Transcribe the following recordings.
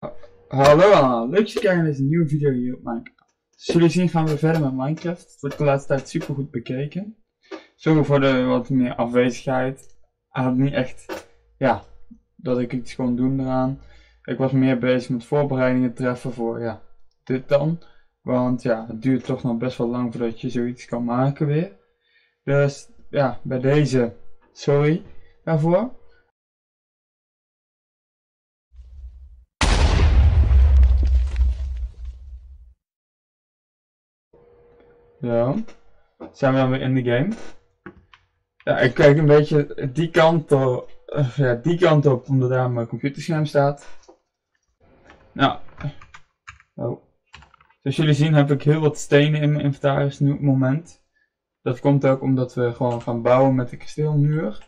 Hallo allemaal, leuk dat je kijkt naar deze nieuwe video hier op mijn kanaal. Zoals jullie zien gaan we verder met Minecraft. Het wordt de laatste tijd super goed bekeken. Sorry voor de wat meer afwezigheid. Had niet echt, dat ik iets kon doen eraan. Ik was meer bezig met voorbereidingen treffen voor, dit dan. Want het duurt toch nog best wel lang voordat je zoiets kan maken weer. Dus bij deze, sorry daarvoor. Zo, zijn we dan weer in de game. Ja, ik kijk een beetje die kant op, omdat daar mijn computerscherm staat. Nou, zoals jullie zien heb ik heel wat stenen in mijn inventaris nu op het moment. Dat komt ook omdat we gewoon gaan bouwen met de kasteelmuur.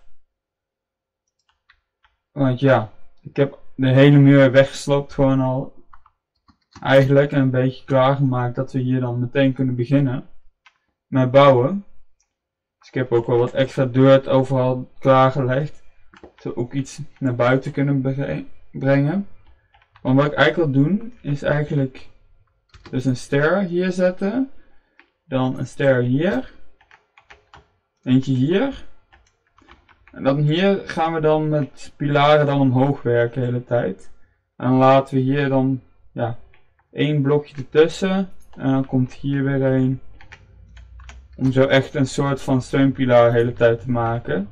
Want ik heb de hele muur weggesloopt gewoon al. Eigenlijk een beetje klaargemaakt dat we hier dan meteen kunnen beginnen met bouwen. Dus ik heb ook wel wat extra dirt overal klaargelegd. Zodat we ook iets naar buiten kunnen brengen. Want wat ik eigenlijk wil doen is eigenlijk dus een ster hier zetten. Dan een ster hier. Eentje hier. En dan hier gaan we dan met pilaren dan omhoog werken de hele tijd. En dan laten we hier dan één blokje ertussen. En dan komt hier weer een. Om zo echt een soort van steunpilaar de hele tijd te maken.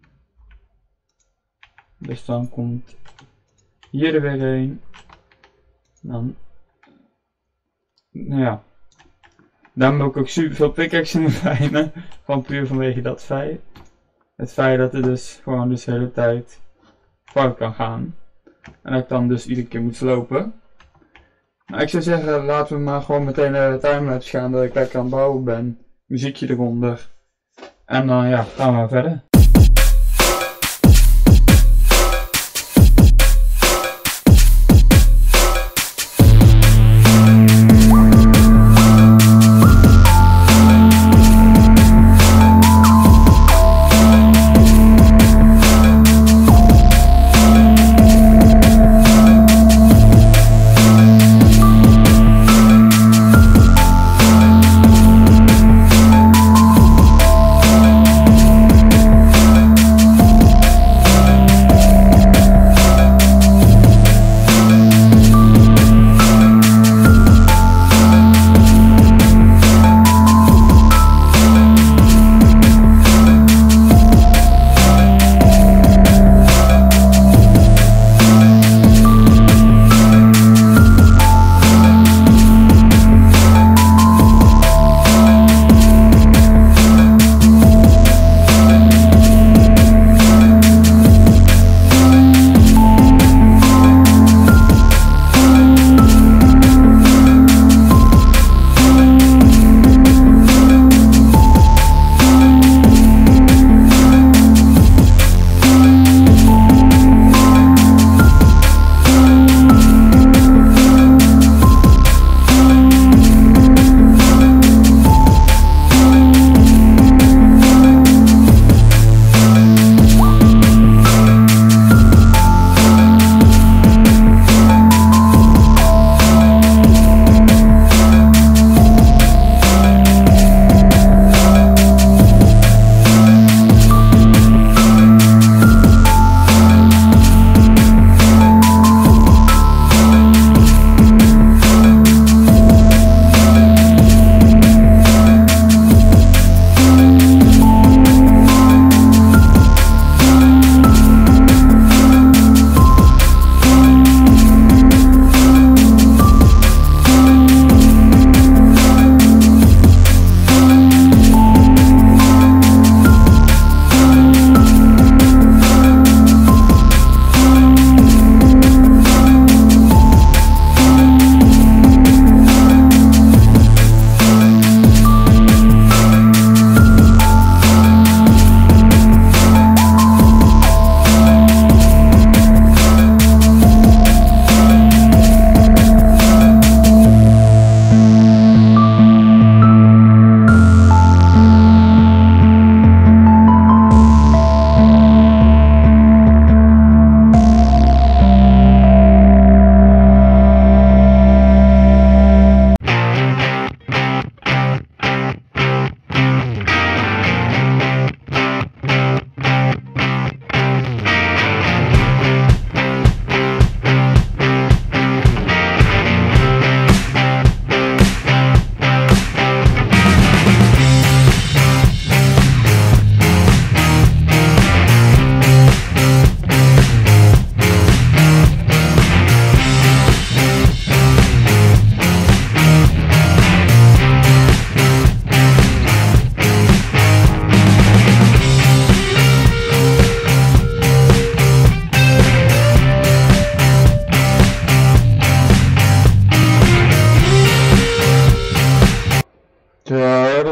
Dus dan komt hier er weer een. Dan, daarom heb ik ook super veel pickaxe in bijna. Gewoon puur vanwege dat feit. Het feit dat het dus gewoon de hele tijd fout kan gaan. En dat ik dan dus iedere keer moet slopen. Nou, ik zou zeggen, laten we maar gewoon meteen naar de timelapse gaan dat ik lekker aan het bouwen ben. Muziekje eronder. En dan gaan we maar verder.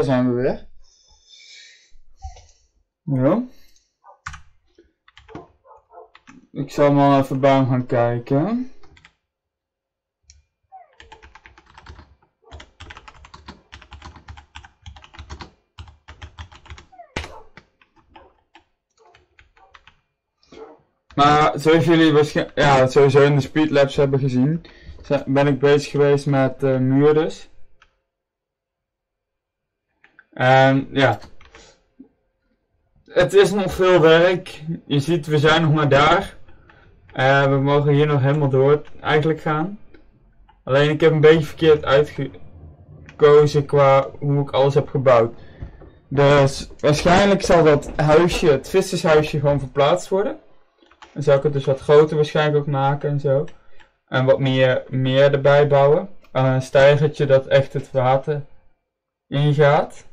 daar zijn we weer. Ja. Ik zal maar even bij hem gaan kijken. Maar zoals jullie waarschijnlijk, ja, sowieso in de speedlabs hebben gezien, ben ik bezig geweest met muur dus. En ja, het is nog veel werk. Je ziet, we zijn nog maar daar. We mogen hier nog helemaal door eigenlijk gaan. Alleen ik heb een beetje verkeerd uitgekozen qua hoe ik alles heb gebouwd. Dus waarschijnlijk zal dat huisje, het vissershuisje, gewoon verplaatst worden. Dan zou ik het dus wat groter waarschijnlijk ook maken en zo. En wat meer erbij bouwen. Een steigertje dat echt het water ingaat.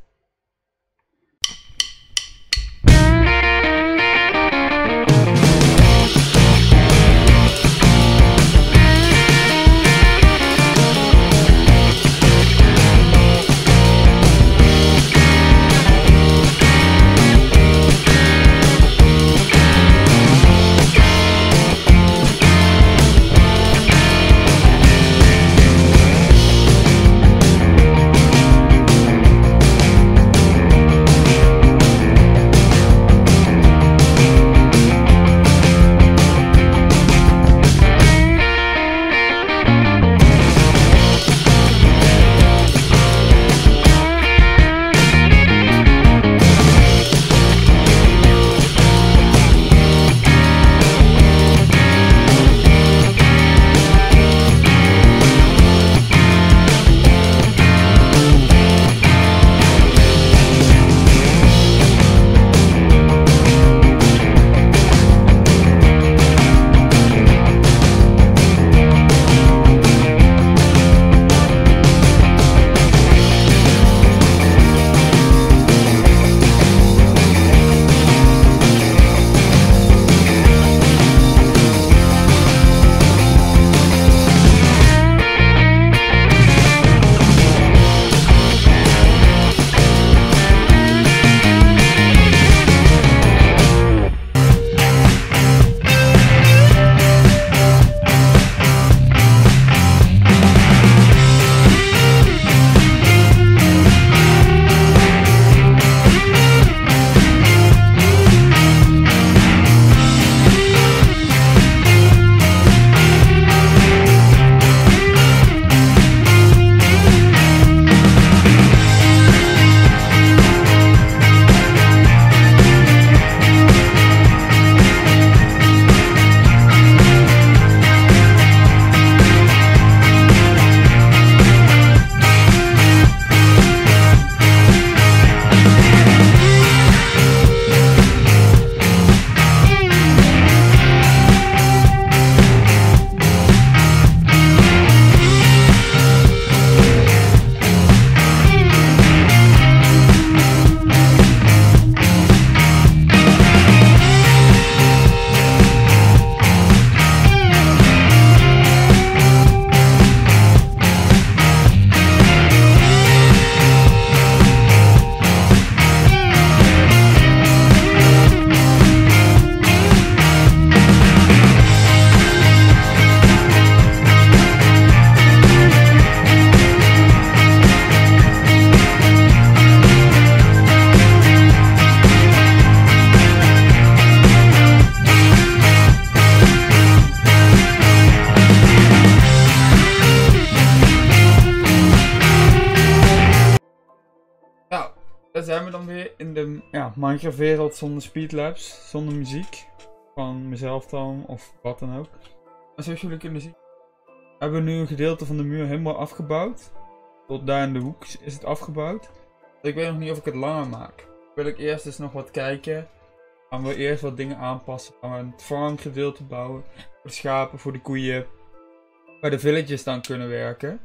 Daar zijn we dan weer in de Minecraft wereld zonder speedlabs, zonder muziek. Van mezelf dan, of wat dan ook. En zoals jullie kunnen zien, hebben we nu een gedeelte van de muur helemaal afgebouwd. Tot daar in de hoek is het afgebouwd. Ik weet nog niet of ik het langer maak. Wil ik eerst dus nog wat kijken. Gaan we eerst wat dingen aanpassen. Gaan we een farmgedeelte bouwen. Voor de schapen, voor de koeien. Waar de villages dan kunnen werken.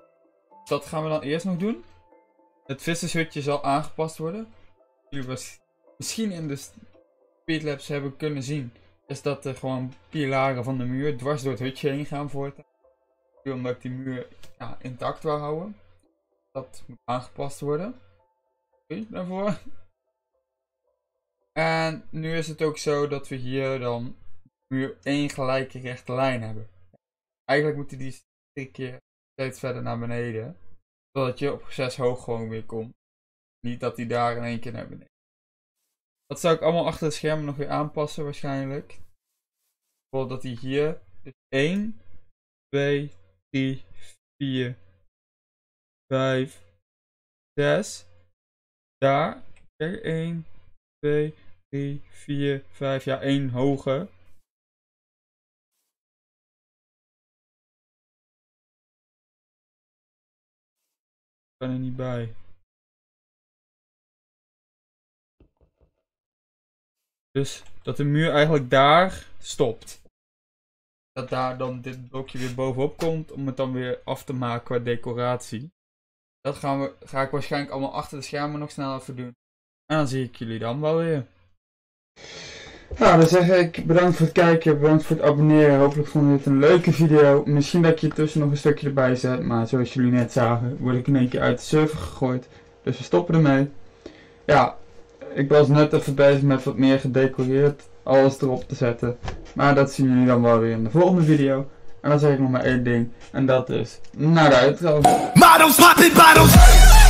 Dus dat gaan we dan eerst nog doen. Het vissershutje zal aangepast worden. Jullie misschien in de speedlabs hebben kunnen zien. Is dat er gewoon pilaren van de muur dwars door het hutje heen gaan voortaan. Omdat ik die muur intact wil houden. Dat moet aangepast worden. daarvoor. En nu is het ook zo dat we hier dan muur 1 gelijke rechte lijn hebben. Eigenlijk moeten die 3 keer steeds verder naar beneden. Zodat je op 6 hoog gewoon weer komt. Niet dat die daar in één keer naar beneden. Dat zou ik allemaal achter het scherm nog weer aanpassen waarschijnlijk. Bijvoorbeeld dat die hier dus 1, 2, 3, 4, 5, 6. Daar. Kijk, 1, 2, 3, 4, 5. Ja, 1 hoger. Ik ben er niet bij. Dus dat de muur eigenlijk daar stopt. Dat daar dan dit blokje weer bovenop komt om het dan weer af te maken qua decoratie. Dat ga ik waarschijnlijk allemaal achter de schermen nog snel even doen. En dan zie ik jullie dan wel weer. Nou, dan zeg ik bedankt voor het kijken, bedankt voor het abonneren. Hopelijk vonden jullie het een leuke video. Misschien dat ik hier tussen nog een stukje erbij zet. Maar zoals jullie net zagen, word ik in één keer uit de server gegooid. Dus we stoppen ermee. Ja, ik was net even bezig met wat meer gedecoreerd. Alles erop te zetten. Maar dat zien jullie dan wel weer in de volgende video. En dan zeg ik nog maar één ding. En dat is naar de outro. Models popping bottles.